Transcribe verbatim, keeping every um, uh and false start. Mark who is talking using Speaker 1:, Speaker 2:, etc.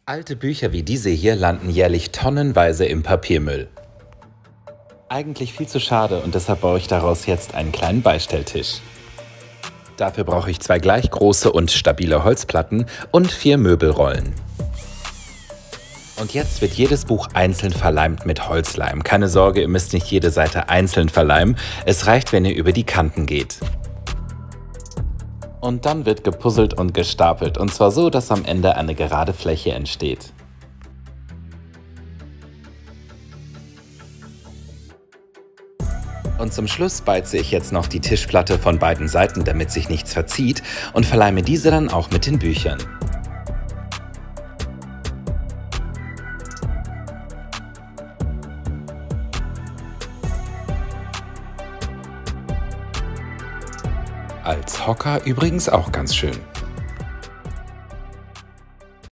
Speaker 1: Alte Bücher wie diese hier landen jährlich tonnenweise im Papiermüll. Eigentlich viel zu schade und deshalb baue ich daraus jetzt einen kleinen Beistelltisch. Dafür brauche ich zwei gleich große und stabile Holzplatten und vier Möbelrollen. Und jetzt wird jedes Buch einzeln verleimt mit Holzleim. Keine Sorge, ihr müsst nicht jede Seite einzeln verleimen. Es reicht, wenn ihr über die Kanten geht. Und dann wird gepuzzelt und gestapelt, und zwar so, dass am Ende eine gerade Fläche entsteht. Und zum Schluss beize ich jetzt noch die Tischplatte von beiden Seiten, damit sich nichts verzieht, und verleime diese dann auch mit den Büchern. Als Hocker übrigens auch ganz schön.